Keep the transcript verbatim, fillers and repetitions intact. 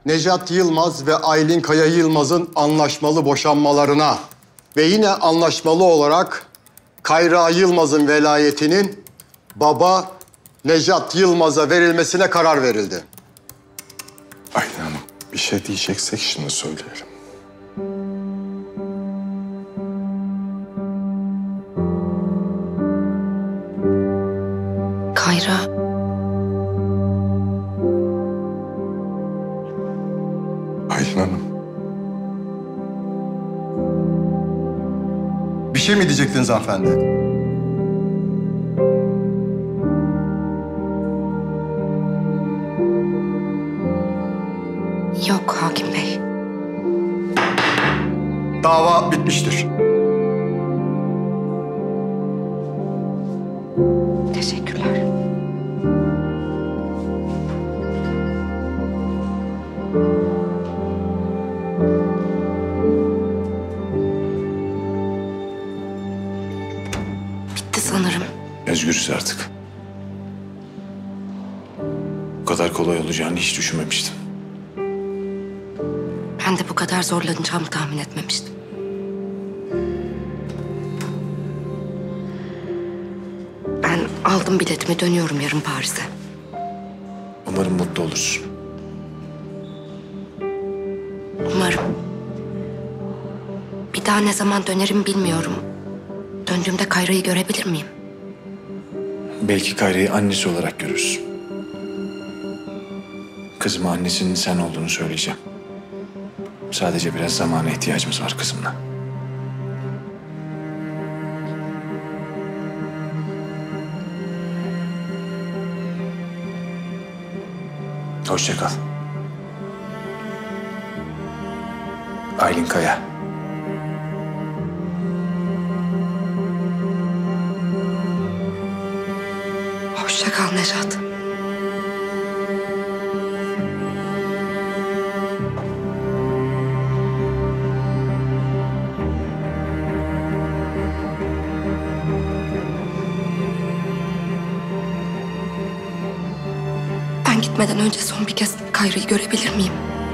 Nejat Yılmaz ve Aylin Kaya Yılmaz'ın anlaşmalı boşanmalarına ve yine anlaşmalı olarak Kayra Yılmaz'ın velayetinin baba Nejat Yılmaz'a verilmesine karar verildi. Aylin Hanım, bir şey diyeceksek şimdi söyleyelim. Kayra. Aylin Hanım. Bir şey mi diyecektiniz hanımefendi? Yok hakim bey. Dava bitmiştir. Teşekkürler. Bitti sanırım. Özgürüz artık. Bu kadar kolay olacağını hiç düşünmemiştim. Ben de bu kadar zorlanacağımı tahmin etmemiştim. Ben aldım biletimi, dönüyorum yarın Paris'e. Umarım mutlu olursun. Umarım. Bir daha ne zaman dönerim bilmiyorum. Döndüğümde Kayra'yı görebilir miyim? Belki Kayra'yı annesi olarak görürsün. Kızıma annesinin sen olduğunu söyleyeceğim. Sadece biraz zamana ihtiyacımız var kızımla. Hoşça kal. Aylin Kaya. Hoşça kal Nejat. Ben gitmeden önce son bir kez Kayra'yı görebilir miyim?